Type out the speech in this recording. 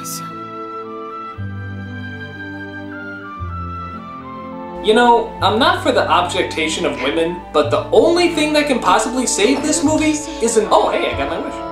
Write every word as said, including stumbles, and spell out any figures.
You know, I'm not for the objectation of women, but the only thing that can possibly save this movie is an— oh, hey, I got my wish.